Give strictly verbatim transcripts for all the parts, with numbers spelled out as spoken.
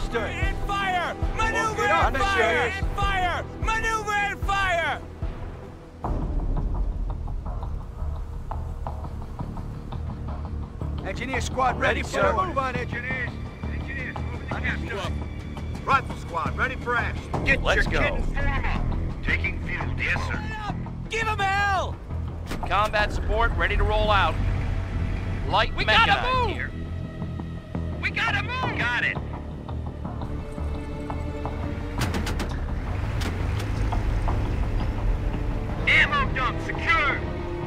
Understood. And fire! Maneuver Get and up. fire! Understood. And fire! Maneuver and fire! Engineer squad ready, Ready, sir. sir. Move on, engineers. Engineers, moving to capture. Rifle squad, ready for action. Get Let's your go. kit and form up. Taking field, yes, sir. Give him hell! Combat support ready to roll out. Light We mechanized gotta move! here. We gotta move. Got it. Ammo dump secured.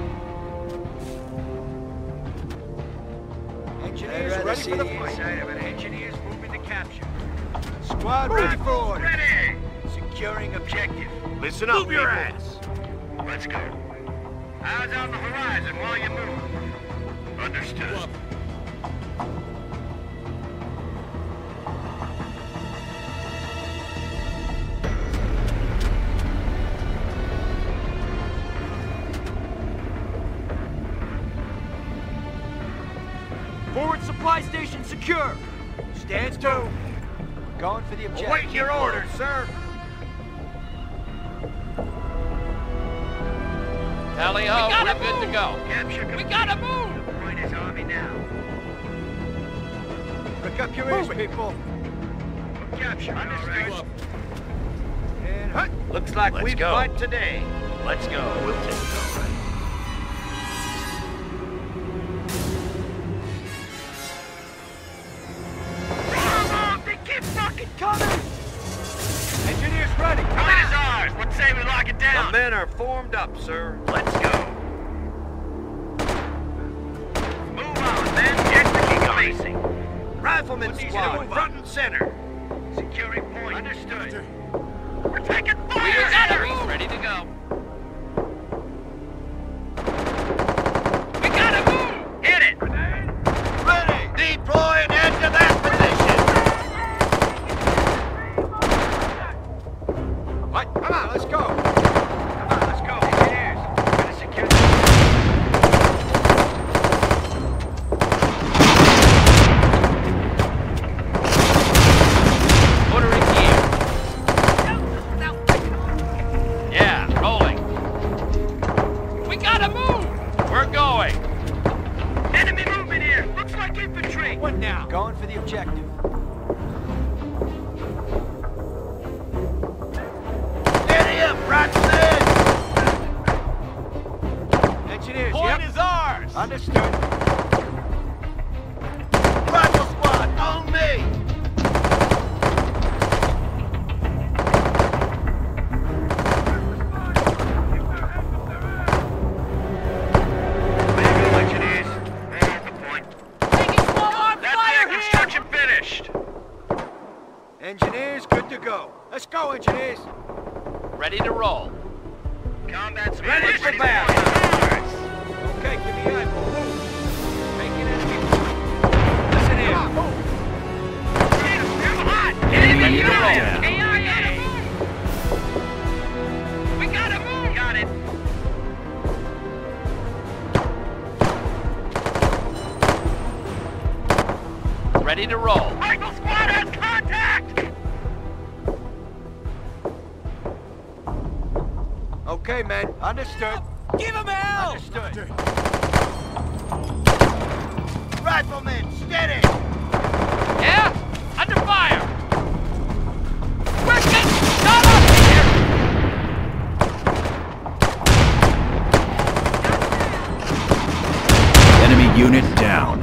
Engineers I'd rather ready see for the the fight. inside of it. Engineers moving to capture. Squad ready for orders. Ready. Securing objective. Listen up, move your ass. Let's go. Eyes on the horizon while you move. Understood. Forward supply station secure. Stands to. Going for the objective. Awaiting your orders, sir. Tally ho, We gotta we're good to move. go. Capture complete. We gotta move! The point is on me now. Pick up your ears, Move it. people. Capture. Understood. And hut. Looks like Let's we go. fight today. Let's go. We'll take it all right. They keep fucking coming! Engineers ready. Point is ours. What say we lock it down? The men are formed up, sir. Let's go. Move on, men. Get the king facing. Rifleman squad, front and center. Securing point. Understood. We're taking fire! We are gotta batteries move. ready to go. We gotta move! Hit it! Ready! Deploy and head to that position! What? Come on, let's go. Come on, let's go. Engineers, gonna secure the... Motor in gear. Yeah, rolling. We gotta move! We're going. Enemy movement here! Looks like infantry! What now? Going for the objective. Steady up, Radeon! Engineers, Point yep. is ours! Understood. Rifle squad, on me! Way to go, engineers. Right at the point. Taking small arm That's fire their here! construction finished! Engineers, good to go. Let's go, engineers. Ready to roll. Combat's Ready for battle. Okay, give me eyeball. Move. Making enemy point. Listen here. Come on, move. Ready to roll. A I A! We gotta move! Got it. Ready to roll. Rifle squad has contact! Okay, men. Understood. Give him hell! Understood. Riflemen, steady! Yeah? Under fire. We're getting shot up here! Enemy unit down.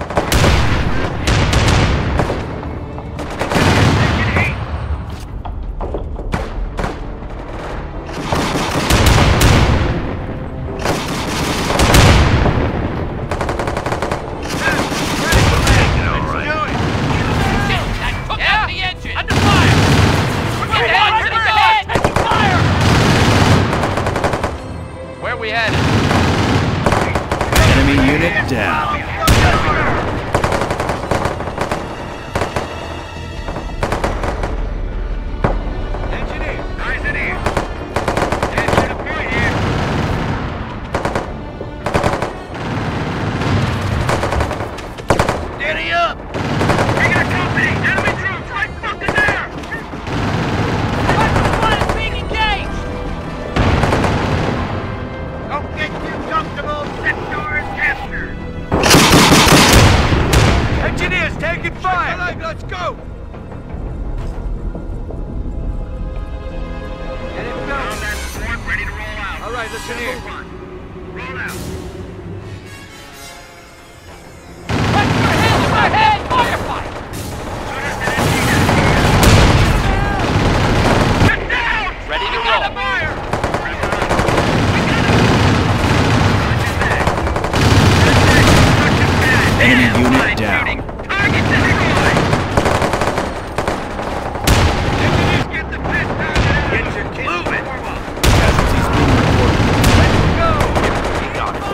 Took out the engine! Under fire! We're getting hit! We're getting hit! Taking fire! Where we headed? Enemy unit down. Engineer. Eyes in here. Get to the point here. Steady up! We got company! Enemy troops right Listen here. Roll out. Right for head, my head! Firefight! Get down! Ready to We go. got a fire! Enemy unit down. Target destroyed! Engineers, get the piss down and Get your kids. move it! Casualties being reported. Let's go. We got it.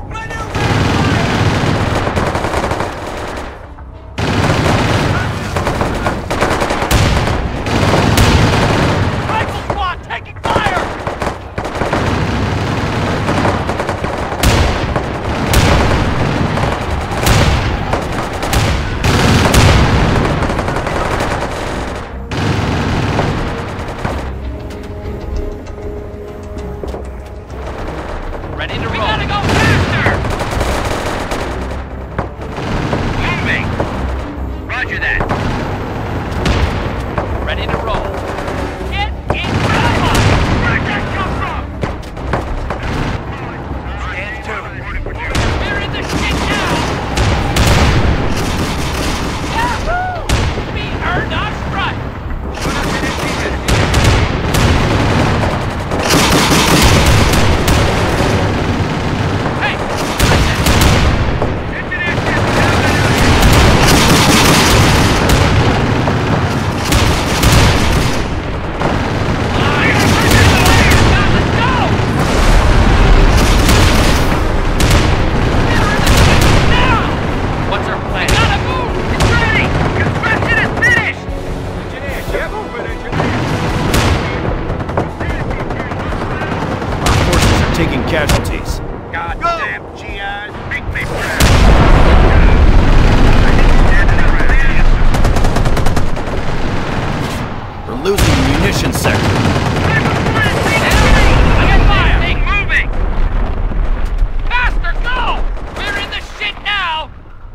Rifle squad taking fire! Ready to We roll. gotta go faster! Moving! Roger that. Ready to roll. Get in cover! Where'd that come from? Stand to. We're in the shit now! Yahoo! We earned our strike! Hey! Listen! Engineers, get down What's our plan? It's ready! Construction is finished! Engineers, yeah, moving, engineers. Our forces are taking casualties. Goddamn G Is. Make me We're losing the munitions sector. Moving! Faster, go! We're in the shit now!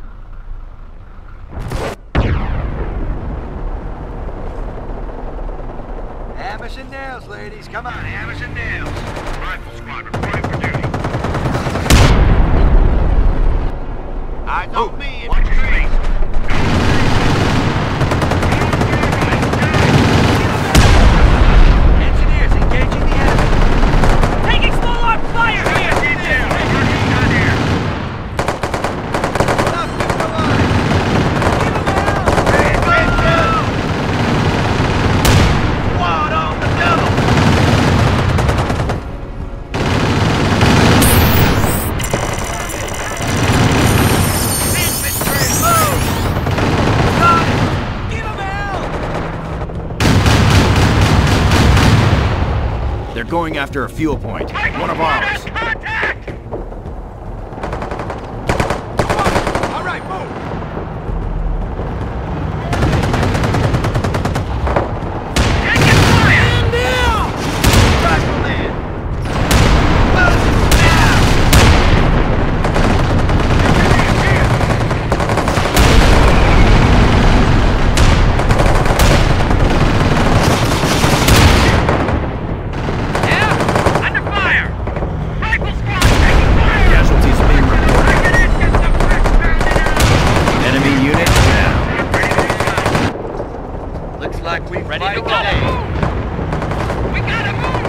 Hammers and nails, ladies. Come on. Hammers and nails. Rifle squad reporting for duty. Eyes on me. Watch your street. Engineers, engaging the enemy. Taking small arm fire here! Up with the line. Keep 'em out. Squad on the double. Infantry, move! Got it. Keep 'em out. They're going after a fuel point. One of ours. Contact! All right, move. Taking fire! Rifleman. Move now. Yeah? Under fire! Rifle squad taking fire! Casualties being reported. Get the piss down and Enemy unit down. Looks like we Ready fight to go. today. We gotta move!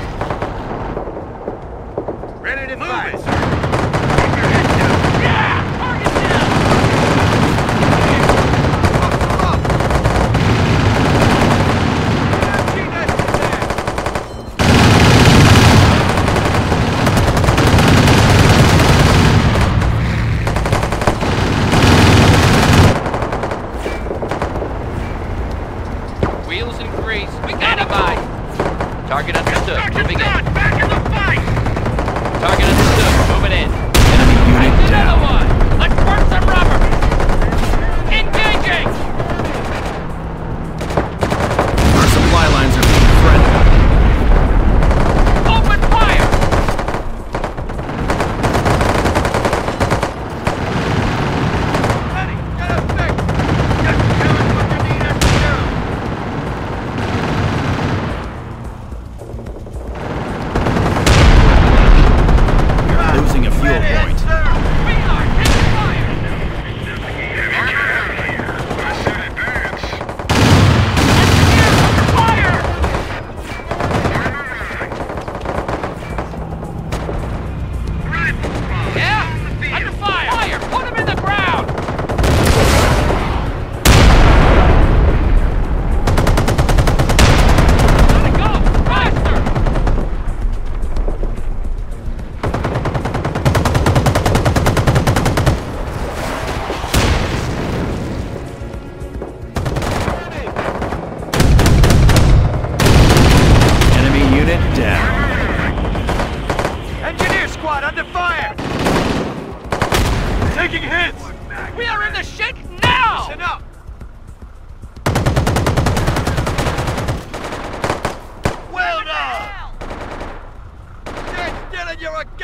Ready to Move fight. it, sir. Keep your head down. Yeah! Target down! Up, up. Gee, that's the best. Wheels and grease. We gotta Standing by. Target understood. Sergeant Moving in. Scott, back in the fight! Target understood. Moving in. Enemy unit Another down. one! Let's burn some rubber! Engaging! Our supply lines are being threatened. Open fire! Ready. Get up, fix. Just tell us what you need us to do!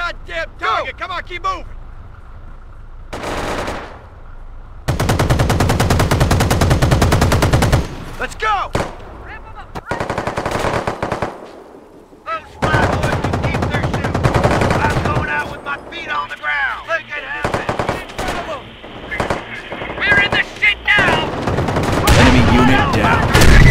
goddamn target! Come on, keep moving! Let's go! Those fly boys can keep their shoes. I'm going out with my feet on the ground. Look at happen. We're in the shit now! Enemy unit down.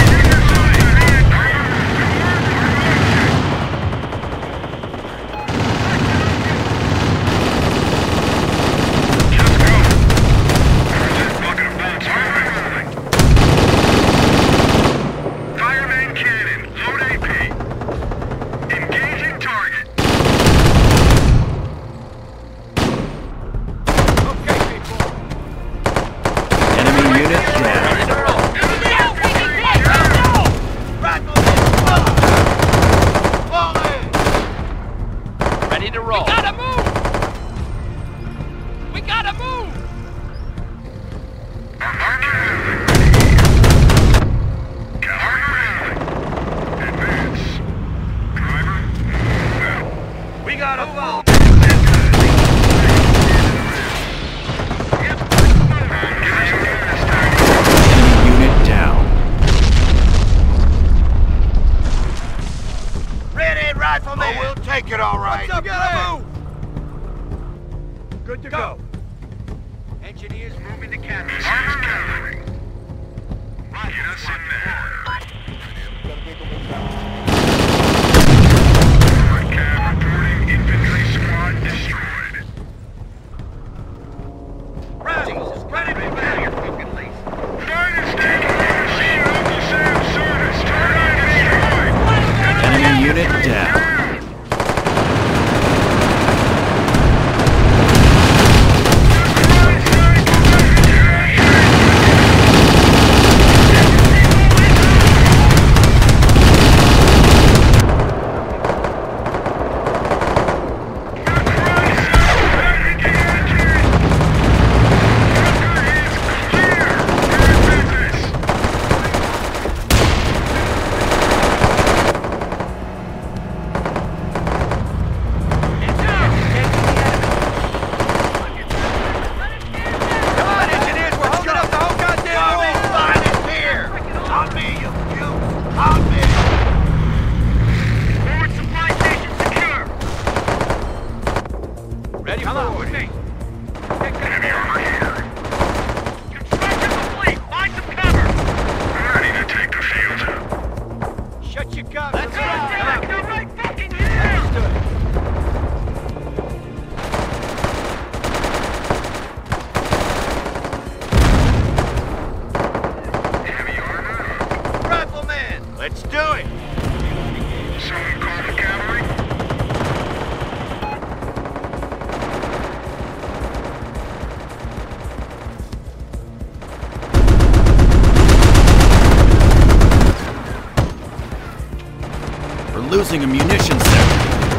Losing a munition sector.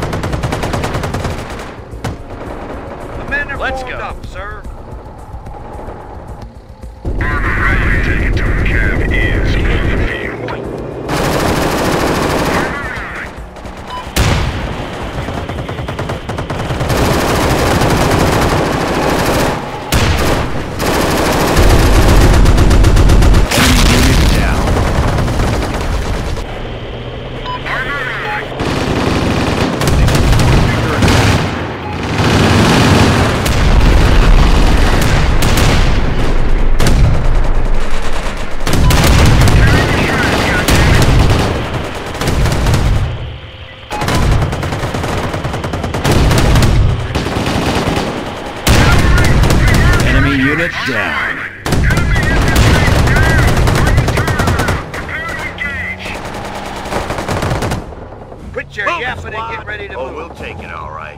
The men are Let's formed go. up, sir. Armor taken to a cab is on the field. Unit down. Quit your yapping and get ready to oh, move. we'll take it all right.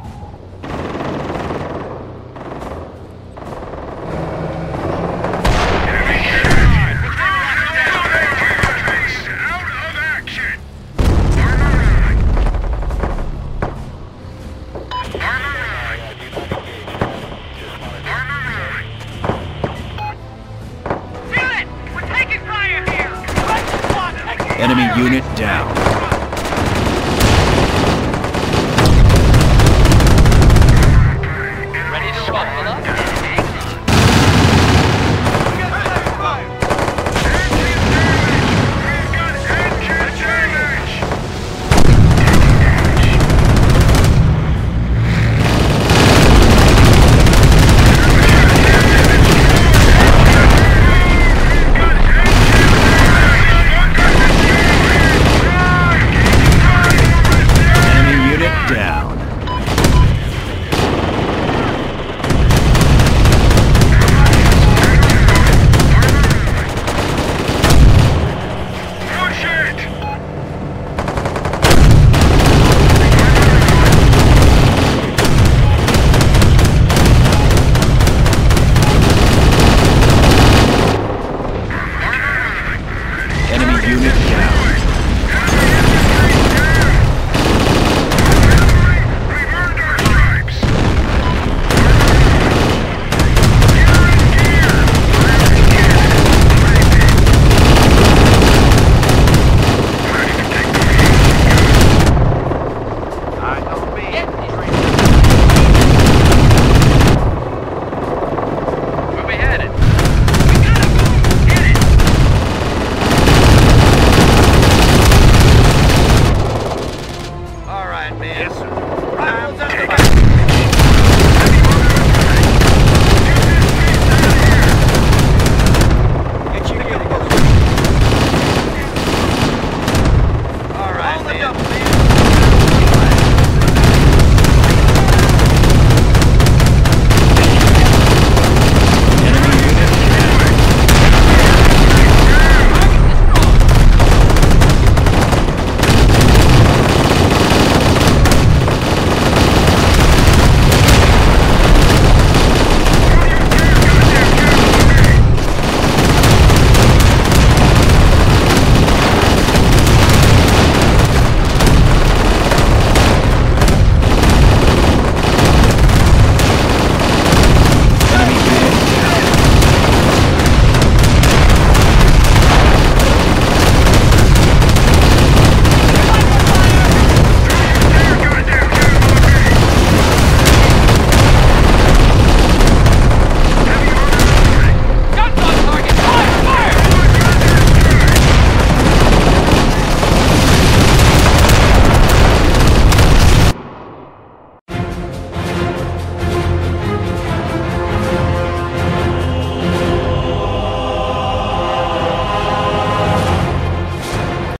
Enemy unit down.